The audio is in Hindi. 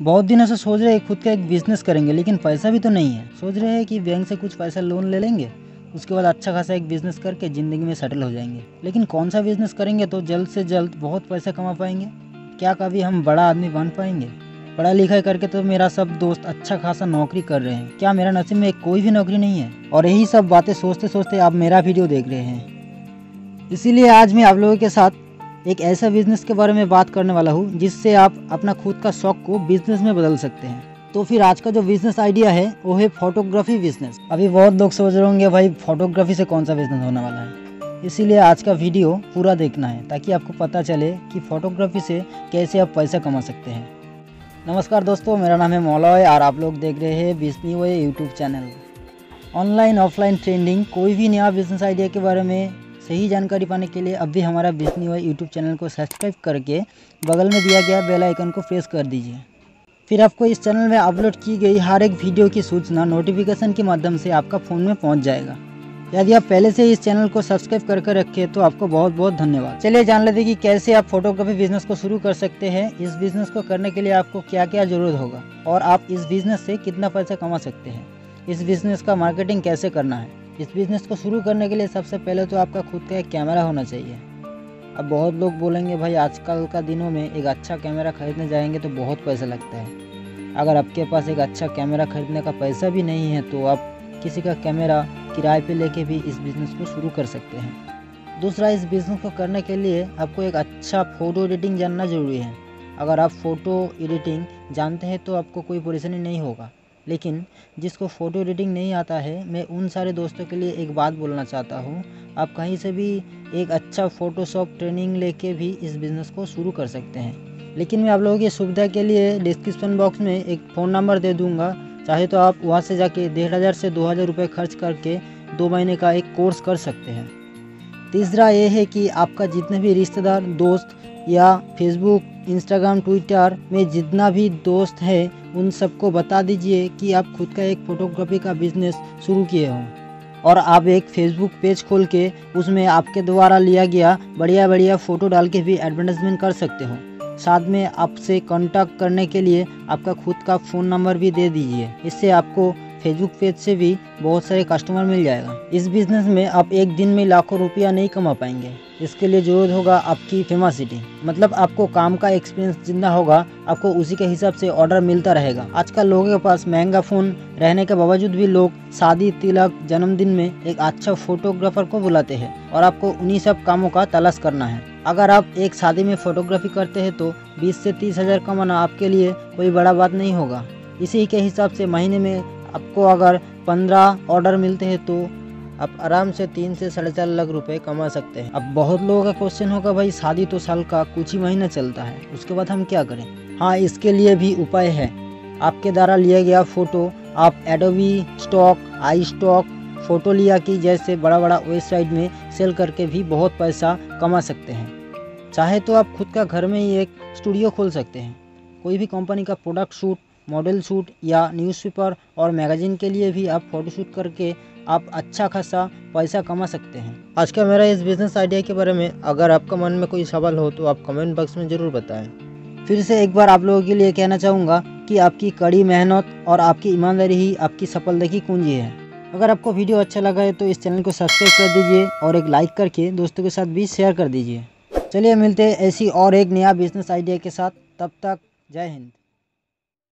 बहुत दिनों से सोच रहे हैं खुद का एक बिज़नेस करेंगे, लेकिन पैसा भी तो नहीं है। सोच रहे हैं कि बैंक से कुछ पैसा लोन ले लेंगे, उसके बाद अच्छा खासा एक बिज़नेस करके ज़िंदगी में सेटल हो जाएंगे। लेकिन कौन सा बिज़नेस करेंगे तो जल्द से जल्द बहुत पैसा कमा पाएंगे? क्या कभी हम बड़ा आदमी बन पाएंगे? पढ़ाई लिखाई करके तो मेरा सब दोस्त अच्छा खासा नौकरी कर रहे हैं, क्या मेरा नसीब में कोई भी नौकरी नहीं है? और यही सब बातें सोचते सोचते आप मेरा वीडियो देख रहे हैं। इसीलिए आज मैं आप लोगों के साथ एक ऐसा बिजनेस के बारे में बात करने वाला हूँ जिससे आप अपना खुद का शौक को बिजनेस में बदल सकते हैं। तो फिर आज का जो बिजनेस आइडिया है वो है फोटोग्राफी बिजनेस। अभी बहुत लोग सोच रहे होंगे भाई फोटोग्राफी से कौन सा बिजनेस होने वाला है, इसीलिए आज का वीडियो पूरा देखना है ताकि आपको पता चले कि फोटोग्राफी से कैसे आप पैसा कमा सकते हैं। नमस्कार दोस्तों, मेरा नाम है मौलॉय और आप लोग देख रहे हैं बिजनीवॉय YouTube channel. Online offline trending कोई भी नया बिजनेस आइडिया के बारे में सही जानकारी पाने के लिए अब भी हमारा बिजनीवॉय यूट्यूब चैनल को सब्सक्राइब करके बगल में दिया गया बेल आइकन को प्रेस कर दीजिए। फिर आपको इस चैनल में अपलोड की गई हर एक वीडियो की सूचना नोटिफिकेशन के माध्यम से आपका फ़ोन में पहुंच जाएगा। यदि आप पहले से इस चैनल को सब्सक्राइब करके रखे तो आपको बहुत बहुत धन्यवाद। चलिए जान लेते हैं कि कैसे आप फोटोग्राफी बिजनेस को शुरू कर सकते हैं। इस बिजनेस को करने के लिए आपको क्या क्या ज़रूरत होगा और आप इस बिजनेस से कितना पैसा कमा सकते हैं। इस बिजनेस का मार्केटिंग कैसे करना है। इस बिज़नेस को शुरू करने के लिए सबसे पहले तो आपका खुद का एक कैमरा होना चाहिए। अब बहुत लोग बोलेंगे भाई आजकल का दिनों में एक अच्छा कैमरा खरीदने जाएंगे तो बहुत पैसा लगता है। अगर आपके पास एक अच्छा कैमरा खरीदने का पैसा भी नहीं है तो आप किसी का कैमरा किराए पे लेके भी इस बिज़नेस को शुरू कर सकते हैं। दूसरा, इस बिज़नेस को करने के लिए आपको एक अच्छा फ़ोटो एडिटिंग जानना ज़रूरी है। अगर आप फ़ोटो एडिटिंग जानते हैं तो आपको कोई परेशानी नहीं होगा, लेकिन जिसको फ़ोटो एडिटिंग नहीं आता है, मैं उन सारे दोस्तों के लिए एक बात बोलना चाहता हूँ। आप कहीं से भी एक अच्छा फ़ोटोशॉप ट्रेनिंग लेके भी इस बिज़नेस को शुरू कर सकते हैं। लेकिन मैं आप लोगों की सुविधा के लिए डिस्क्रिप्शन बॉक्स में एक फ़ोन नंबर दे दूँगा, चाहे तो आप वहाँ से जाके 1500 से 2000 रुपये खर्च करके 2 महीने का एक कोर्स कर सकते हैं। तीसरा ये है कि आपका जितने भी रिश्तेदार, दोस्त या फेसबुक, इंस्टाग्राम, ट्विटर में जितना भी दोस्त है उन सबको बता दीजिए कि आप खुद का एक फ़ोटोग्राफी का बिज़नेस शुरू किए हों और आप एक फेसबुक पेज खोल के उसमें आपके द्वारा लिया गया बढ़िया बढ़िया फ़ोटो डाल के भी एडवर्टाइजमेंट कर सकते हो। साथ में आपसे कांटेक्ट करने के लिए आपका खुद का फ़ोन नंबर भी दे दीजिए। इससे आपको फेसबुक पेज से भी बहुत सारे कस्टमर मिल जाएगा। इस बिज़नेस में आप एक दिन में लाखों रुपया नहीं कमा पाएंगे। इसके लिए ज़रूरत होगा आपकी फेमसिटी, मतलब आपको काम का एक्सपीरियंस जितना होगा आपको उसी के हिसाब से ऑर्डर मिलता रहेगा। आजकल लोगों के पास महंगा फ़ोन रहने के बावजूद भी लोग शादी, तिलक, जन्मदिन में एक अच्छा फोटोग्राफर को बुलाते हैं और आपको उन्हीं सब कामों का तलाश करना है। अगर आप एक शादी में फ़ोटोग्राफी करते हैं तो 20 से 30 हज़ार कमाना आपके लिए कोई बड़ा बात नहीं होगा। इसी के हिसाब से महीने में आपको अगर 15 ऑर्डर मिलते हैं तो आप आराम से 3 से 4.5 लाख रुपए कमा सकते हैं। अब बहुत लोगों का क्वेश्चन होगा भाई शादी तो साल का कुछ ही महीना चलता है, उसके बाद हम क्या करें? हाँ, इसके लिए भी उपाय है। आपके द्वारा लिया गया फ़ोटो आप Adobe stock, I stock, photo लिया कि जैसे बड़ा बड़ा वेबसाइट में सेल करके भी बहुत पैसा कमा सकते हैं। चाहे तो आप खुद का घर में ही एक स्टूडियो खोल सकते हैं। कोई भी कंपनी का प्रोडक्ट शूट, मॉडल शूट या न्यूज़पेपर और मैगजीन के लिए भी आप फ़ोटोशूट करके आप अच्छा खासा पैसा कमा सकते हैं। आज का मेरा इस बिज़नेस आइडिया के बारे में अगर आपका मन में कोई सवाल हो तो आप कमेंट बॉक्स में ज़रूर बताएं। फिर से एक बार आप लोगों के लिए कहना चाहूँगा कि आपकी कड़ी मेहनत और आपकी ईमानदारी ही आपकी सफलता की कुंजी है। अगर आपको वीडियो अच्छा लगा है तो इस चैनल को सब्सक्राइब कर दीजिए और एक लाइक करके दोस्तों के साथ भी शेयर कर दीजिए। चलिए मिलते हैं ऐसी और एक नया बिज़नेस आइडिया के साथ, तब तक जय हिंद।